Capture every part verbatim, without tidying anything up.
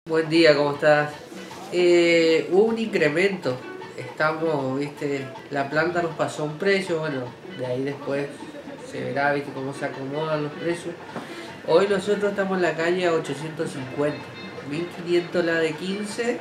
Buen día, ¿cómo estás? Eh, hubo un incremento. Estamos, viste, la planta nos pasó un precio, bueno, de ahí después se verá, viste, cómo se acomodan los precios. Hoy nosotros estamos en la calle a ochocientos cincuenta, mil quinientos la de quince,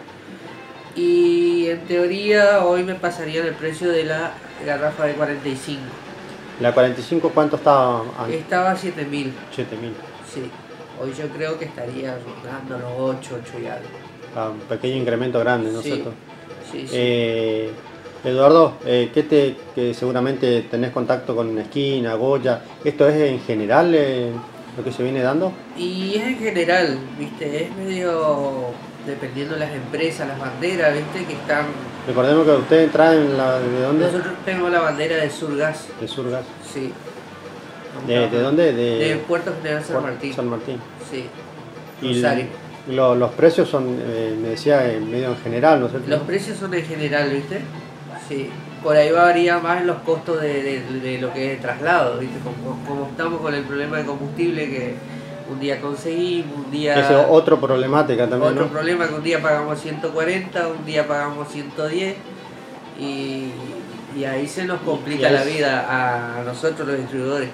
y en teoría hoy me pasarían el precio de la garrafa de cuarenta y cinco. ¿La cuarenta y cinco cuánto estaba antes? Estaba a siete mil. siete mil. Sí, hoy yo creo que estaría rondando los ocho, ocho y algo. Ah, un pequeño incremento grande, ¿no es Sí, cierto? sí, sí. Eh, Eduardo, eh, ¿qué te, que seguramente tenés contacto con Esquina, Goya? ¿Esto es en general eh, lo que se viene dando? Y es en general, viste, es medio dependiendo de las empresas, las banderas, viste, que están. Recordemos que ustedes traen la, ¿de dónde? Nosotros tenemos la bandera de Surgas. De Surgas. Sí. ¿De, de dónde? De, De, de Puerto General San Puerto Martín. San Martín. Sí. Y Rosario. lo, los precios son, eh, me decía, en medio en general, ¿no es cierto? Los precios son en general, viste. Sí. Por ahí varía más los costos de, de, de lo que es el traslado, viste, como, como estamos con el problema de combustible que un día conseguimos, un día... Esa es otra problemática también, Otro ¿no? problema que un día pagamos ciento cuarenta, un día pagamos ciento diez y, y ahí se nos complica la vida a nosotros los distribuidores,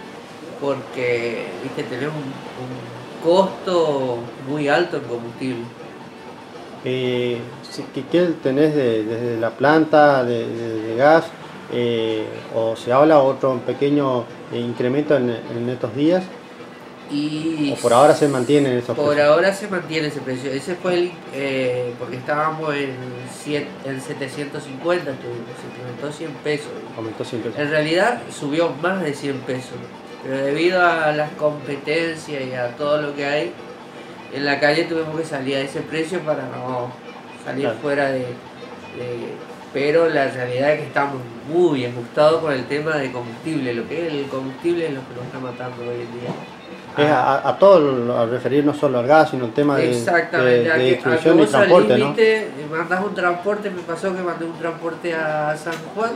porque viste, tenemos un, un costo muy alto en combustible. Eh, ¿qué, ¿Qué tenés de, desde la planta de, de, de gas? Eh, ¿O se habla otro pequeño incremento en, en estos días? Y ¿O por ahora se mantienen esos por precios? ahora se mantiene ese precio. Ese fue el, eh, porque estábamos en, siete, en setecientos cincuenta, se incrementó cien pesos. Aumentó cien pesos. En realidad subió más de cien pesos, pero debido a las competencias y a todo lo que hay en la calle tuvimos que salir a ese precio para no salir claro. fuera de, de... Pero la realidad es que estamos muy ajustados con el tema de combustible. Lo que es el combustible es lo que nos está matando hoy en día. Es a, a todo, a referir no solo al gas, sino el tema de, de, de distribución y transporte, salís, ¿no? Viste, mandás un transporte, me pasó que mandé un transporte a San Juan,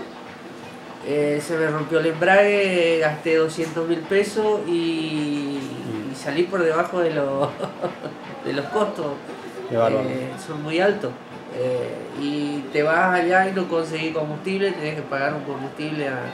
eh, se me rompió el embrague, gasté doscientos mil pesos y, mm. y salí por debajo de, lo, de los costos, eh, son muy altos. Eh, y te vas allá y no conseguís combustible, tenés que pagar un combustible a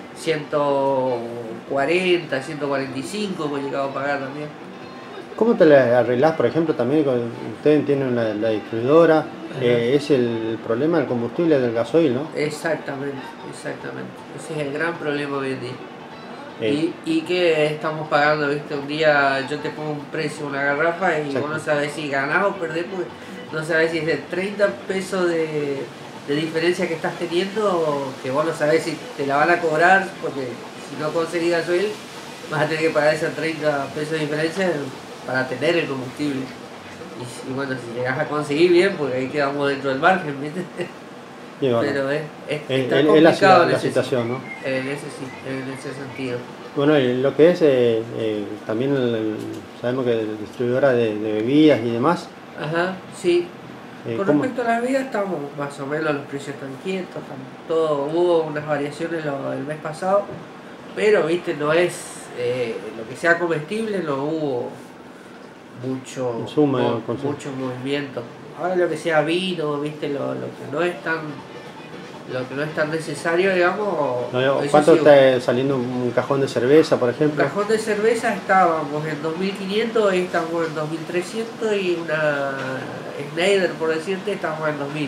ciento cuarenta, ciento cuarenta y cinco, hemos llegado a pagar también. ¿Cómo te la arreglás, por ejemplo, también con, ustedes tienen la, la distribuidora, eh, es el problema del combustible del gasoil, ¿no? Exactamente, exactamente, ese es el gran problema hoy en día. Eh. Y, y que estamos pagando, viste, un día yo te pongo un precio, una garrafa y exacto. Vos no sabés si ganás o perdés, porque no sabés si es de treinta pesos de, de diferencia que estás teniendo, que vos no sabés si te la van a cobrar, porque si no conseguís gasoil vas a tener que pagar esos treinta pesos de diferencia para tener el combustible. Y, y bueno, si llegas a conseguir bien, porque ahí quedamos dentro del margen, ¿viste? Bueno, pero es, es, el, está el, complicado la, en la ese, situación, ¿no? En ese, en ese sentido. Bueno, lo que es eh, eh, también el, el, sabemos que es distribuidora de, de bebidas y demás. Ajá, sí. Eh, Con ¿cómo? respecto a las bebidas estamos más o menos, los precios están quietos, están, todo, hubo unas variaciones lo, el mes pasado, pero viste, no es eh, lo que sea comestible, no hubo mucho, consumo, mo, consumo. mucho movimiento. Ahora lo que sea vino, viste, lo, lo que no es tan lo que no es tan necesario, digamos. No, ¿cuánto sí, está saliendo un cajón de cerveza, por ejemplo? Un cajón de cerveza estábamos en dos mil quinientos, hoy estamos en dos mil trescientos, y una Schneider, por decirte, estamos en dos mil.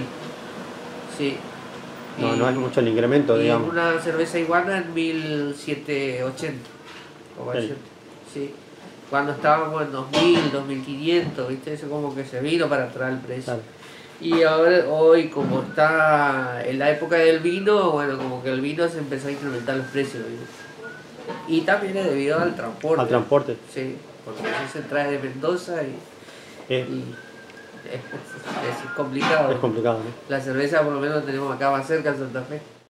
Sí. No, y, no es mucho el incremento, y digamos. Una cerveza iguana en mil setecientos ochenta. Sí. Sí. Cuando estábamos en dos mil, dos mil quinientos, ¿viste? Eso como que se vino para traer el precio. Claro. Y ahora, hoy, como está en la época del vino, bueno, como que el vino se empezó a incrementar los precios. ¿Sí? Y también es debido al transporte. Al transporte. Sí, porque eso se trae de Mendoza y, eh. y es, es, es complicado. Es complicado, ¿no? La cerveza por lo menos tenemos acá más cerca en Santa Fe.